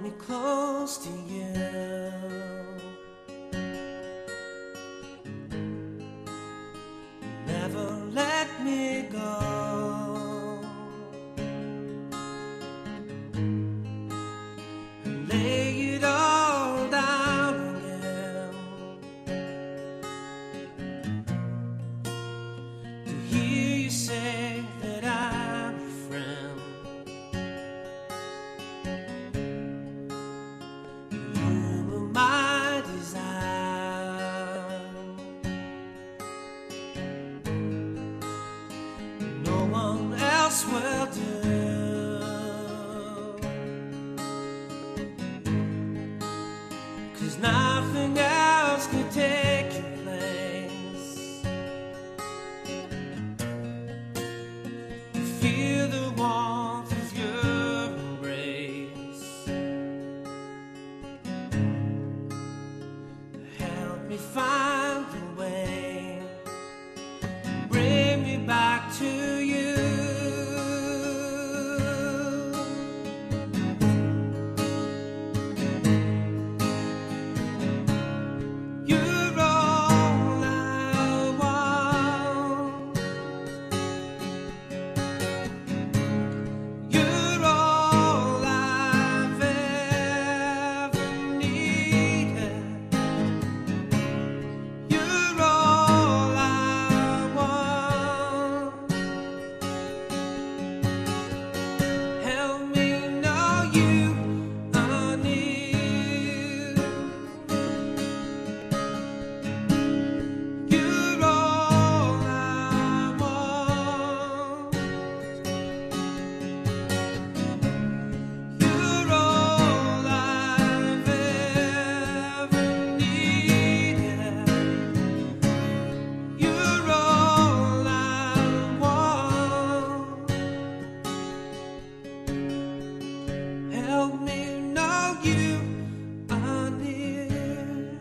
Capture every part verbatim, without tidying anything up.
me close to you. Never let me go. Lay it all down again to hear you say that I'm your friend. You were my desire. No one else will do. Nothing else could take your place. To feel the warmth of your embrace. Help me find a way. Bring me back to you. Help me know you are near.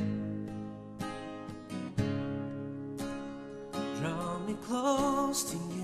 Draw me close to you.